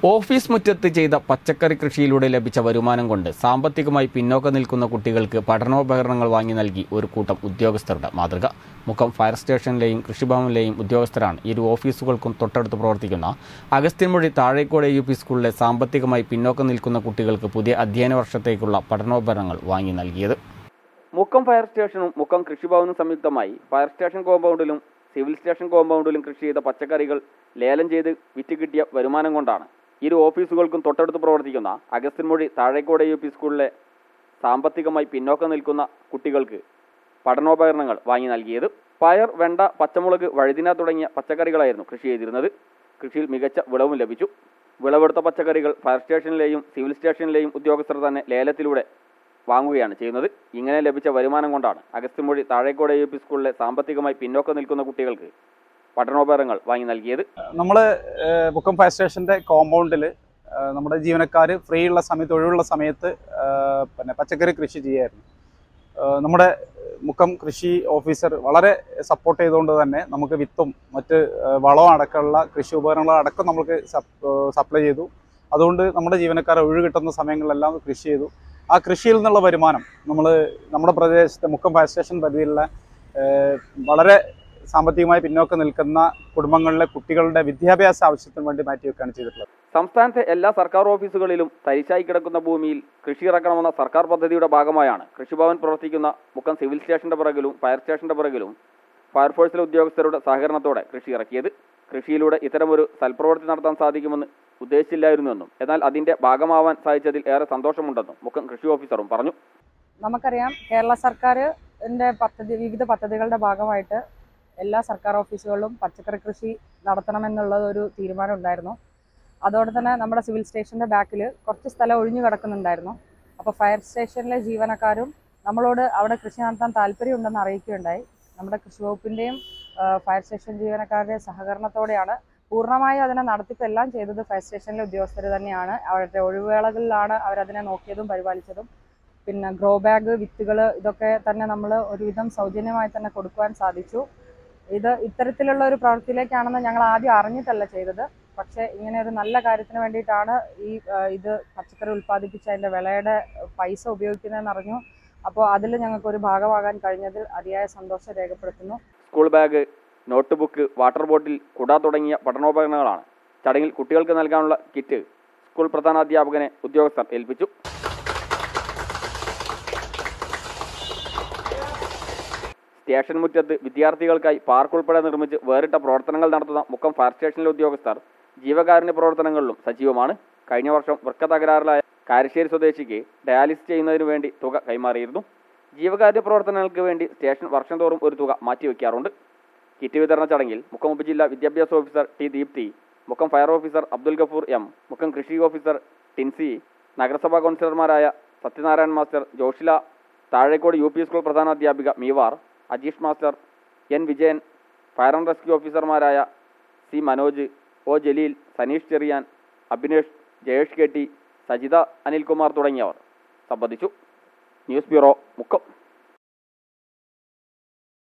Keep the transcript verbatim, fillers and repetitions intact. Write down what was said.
Office മുറ്റത്ത് ചെയ്ത പച്ചക്കറി കൃഷിയിലൂടെ ലഭിച്ച വരുമാനം കൊണ്ട് സാമ്പത്തികമായി പിന്നോക്കം നിൽക്കുന്ന കുട്ടികൾക്ക് പഠനോപകരണങ്ങൾ വാങ്ങി നൽകി ഒരു കൂട്ടം ഉദ്യോഗസ്ഥരുടെ മാതൃക. മുക്കം ഫയർ സ്റ്റേഷനിലെയും കൃഷിഭവനിലെയും ഉദ്യോഗസ്ഥരാണ് ഇരു ഓഫീസുകൾക്കും തൊട്ടടുത്ത് പ്രവർത്തിക്കുന്ന അഗസ്ത്യൻമൊഴി താഴേക്കോട് യു പി സ്കൂളിലെ സാമ്പത്തികമായി പിന്നോക്കം നിൽക്കുന്ന കുട്ടികൾക്ക് പുതിയ അധ്യയന വർഷത്തേക്കുള്ള പഠനോപകരണങ്ങൾ വാങ്ങി നൽകിയത്. മുക്കം ഫയർ സ്റ്റേഷനും മുക്കം കൃഷിഭവനും സംയുക്തമായി ഫയർ സ്റ്റേഷൻ കോമ്പൗണ്ടിലും സിവിൽ സ്റ്റേഷൻ കോമ്പൗണ്ടിലും കൃഷി ചെയ്ത പച്ചക്കറികൾ ലേലം ചെയ്ത് വിറ്റ് കിട്ടിയ വരുമാനം കൊണ്ടാണ് ഇരു ഓഫീസുകൾക്കും തൊട്ടടുത്ത് പ്രവർത്തിക്കുന്ന അഗസ്ത്യൻമൊഴി താഴേക്കോട് യു പി സ്കൂളിലെ സാമ്പത്തികമായി പിന്നോക്കം നിൽക്കുന്ന കുട്ടികൾക്ക് പഠനോപകരണങ്ങൾ വാങ്ങി നൽകിയത്. പയർ, വെണ്ട, പച്ചമുളക്, വഴുതിന തുടങ്ങിയ പച്ചക്കറികളായിരുന്നു കൃഷി ചെയ്തിരുന്നത്. കൃഷിയിൽ മികച്ച വിളവും ലഭിച്ചു. വിളവെടുത്ത പച്ചക്കറികൾ ഫയർ സ്റ്റേഷനിലെയും സിവിൽ സ്റ്റേഷനിലെയും ഉദ്യോഗസ്ഥർ തന്നെ ലേലത്തിലൂടെ വാങ്ങുകയാണ് ചെയ്യുന്നത്. ഇങ്ങനെ ലഭിച്ച വരുമാനം കൊണ്ടാണ് അഗസ്ത്യൻമൊഴി താഴേക്കോട് യു പി സ്കൂളിലെ സാമ്പത്തികമായി പിന്നോക്കം നിൽക്കുന്ന കുട്ടികൾക്ക് പഠനോപകരണങ്ങൾ വാങ്ങി നൽകിയത്. നമ്മൾ മുക്കം ഫയർ സ്റ്റേഷൻ്റെ കോമ്പൗണ്ടിൽ നമ്മുടെ ജീവനക്കാർ ഫ്രീ ഉള്ള സമയത്ത്, ഒഴിവുള്ള സമയത്ത് പിന്നെ പച്ചക്കറി കൃഷി ചെയ്യായിരുന്നു. നമ്മുടെ മുക്കം കൃഷി ഓഫീസർ വളരെ സപ്പോർട്ട് ചെയ്തുകൊണ്ട് തന്നെ നമുക്ക് വിത്തും മറ്റ് വളവും അടക്കമുള്ള കൃഷി ഉപകരണങ്ങളും അടക്കം നമുക്ക് സപ്ലൈ ചെയ്തു. അതുകൊണ്ട് നമ്മുടെ ജീവനക്കാർ ഒഴിവ് കിട്ടുന്ന സമയങ്ങളിലെല്ലാം കൃഷി ചെയ്തു. ആ കൃഷിയിൽ നിന്നുള്ള വരുമാനം നമ്മൾ നമ്മുടെ പ്രദേശത്തെ മുക്കം ഫയർ സ്റ്റേഷൻ പരിധിയിലുള്ള വളരെ സാമ്പത്തികമായി പിന്നോക്കം നിൽക്കുന്ന കുടുംബങ്ങളിലെ കുട്ടികളുടെ വിദ്യാഭ്യാസ ആവശ്യത്തിന് വേണ്ടി മാറ്റിവെക്കുകയാണ് ചെയ്തിട്ടുള്ളത്. സംസ്ഥാനത്തെ എല്ലാ സർക്കാർ ഓഫീസുകളിലും തരിശായി കിടക്കുന്ന ഭൂമിയിൽ കൃഷി ഇറക്കണമെന്ന സർക്കാർ പദ്ധതിയുടെ ഭാഗമായാണ് കൃഷിഭവൻ പ്രവർത്തിക്കുന്ന മുക്കം സിവിൽ സ്റ്റേഷന്റെ പിറകിലും ഫയർ സ്റ്റേഷന്റെ പിറകിലും ഫയർഫോഴ്സിലെ ഉദ്യോഗസ്ഥരുടെ സഹകരണത്തോടെ കൃഷി ഇറക്കിയത്. കൃഷിയിലൂടെ ഇത്തരമൊരു സൽപ്രവൃത്തി നടത്താൻ സാധിക്കുമെന്ന് ഉദ്ദേശിച്ചില്ലായിരുന്നുവെന്നും എന്നാൽ അതിന്റെ ഭാഗമാവാൻ സാധിച്ചതിൽ ഏറെ സന്തോഷമുണ്ടെന്നും മുക്കം കൃഷി ഓഫീസറും പറഞ്ഞു. നമുക്കറിയാം, കേരള സർക്കാരിൻ്റെ പദ്ധതി വിവിധ പദ്ധതികളുടെ ഭാഗമായിട്ട് എല്ലാ സർക്കാർ ഓഫീസുകളിലും പച്ചക്കറി കൃഷി നടത്തണമെന്നുള്ള ഒരു തീരുമാനം ഉണ്ടായിരുന്നു. അതോടെ തന്നെ നമ്മുടെ സിവിൽ സ്റ്റേഷൻ്റെ ബാക്കിൽ കുറച്ച് സ്ഥലം ഒഴിഞ്ഞു കിടക്കുന്നുണ്ടായിരുന്നു. അപ്പോൾ ഫയർ സ്റ്റേഷനിലെ ജീവനക്കാരും നമ്മളോട് അവിടെ കൃഷി നടത്താൻ താല്പര്യമുണ്ടെന്ന് അറിയിക്കുകയുണ്ടായി. നമ്മുടെ കൃഷി വകുപ്പിൻ്റെയും ഫയർ സ്റ്റേഷൻ ജീവനക്കാരുടെ സഹകരണത്തോടെയാണ് പൂർണ്ണമായി അതിനെ നടത്തിപ്പെല്ലാം ചെയ്തത് ഫയർ സ്റ്റേഷനിലെ ഉദ്യോഗസ്ഥർ തന്നെയാണ്. അവരുടെ ഒഴിവുവേളകളിലാണ് അവരതിനെ നോക്കിയതും പരിപാലിച്ചതും. പിന്നെ ഗ്രോ ബാഗ്, വിത്തുകൾ, ഇതൊക്കെ തന്നെ നമ്മൾ ഒരുവിധം സൗജന്യമായി തന്നെ കൊടുക്കുവാൻ സാധിച്ചു. ഇത് ഇത്തരത്തിലുള്ള ഒരു പ്രവൃത്തിയിലേക്കാണെന്ന് ഞങ്ങൾ ആദ്യം അറിഞ്ഞിട്ടല്ല ചെയ്തത്. പക്ഷേ ഇങ്ങനെ ഒരു നല്ല കാര്യത്തിന് വേണ്ടിയിട്ടാണ് ഈ ഇത് പച്ചക്കറി ഉൽപ്പാദിപ്പിച്ച് അതിൻ്റെ വിളയുടെ പൈസ ഉപയോഗിക്കുന്നതെന്ന് അറിഞ്ഞു. അപ്പോൾ അതിൽ ഞങ്ങൾക്കൊരു ഭാഗമാകാൻ കഴിഞ്ഞതിൽ അതിയായ സന്തോഷം രേഖപ്പെടുത്തുന്നു. School bag, notebook, water bottle, കുട തുടങ്ങിയ പഠനോപകരണങ്ങളാണ് ചടങ്ങിൽ കുട്ടികൾക്ക് നൽകാനുള്ള കിറ്റ് സ്കൂൾ പ്രധാനാധ്യാപകനെ ഉദ്യോഗസ്ഥർ ഏൽപ്പിച്ചു. സ്റ്റേഷൻ മുറ്റത്ത് വിദ്യാർത്ഥികൾക്കായി പാർക്ക് ഉൾപ്പെടെ നിർമ്മിച്ച് വേറിട്ട പ്രവർത്തനങ്ങൾ നടത്തുന്ന മുക്കം ഫയർ സ്റ്റേഷനിലെ ഉദ്യോഗസ്ഥർ ജീവകാരുണ്യ പ്രവർത്തനങ്ങളിലും സജീവമാണ്. കഴിഞ്ഞ വർഷം വൃക്ക തകരാറിലായ കാരശ്ശേരി സ്വദേശിക്ക് ഡയാലിസിസ് ചെയ്യുന്നതിനു വേണ്ടി തുക കൈമാറിയിരുന്നു. ജീവകാരുണ്യ പ്രവർത്തനങ്ങൾക്ക് വേണ്ടി സ്റ്റേഷൻ വർഷം തോറും ഒരു തുക മാറ്റിവെക്കാറുണ്ട്. കിറ്റ് വിതരണ ചടങ്ങിൽ മുക്കം ഉപജില്ലാ വിദ്യാഭ്യാസ officer T Deepthi, Mukkam fire officer Abdul Gafoor M, Mukkam കൃഷി ഓഫീസർ ടിൻസി, നഗരസഭാ കൗൺസിലർമാരായ Sathyanarayan master, Joshila, Thazhekode U P school പ്രധാനാധ്യാപിക Meevar, Ajeesh master, N Vijayan, fire and rescue ഓഫീസർമാരായ C Manoj, O Jaleel, Saneesh Cherian, Abhinesh, Jayesh K T, Sajitha, Anilkumar തുടങ്ങിയവർ സംബന്ധിച്ചു. News bureau, Mukkam.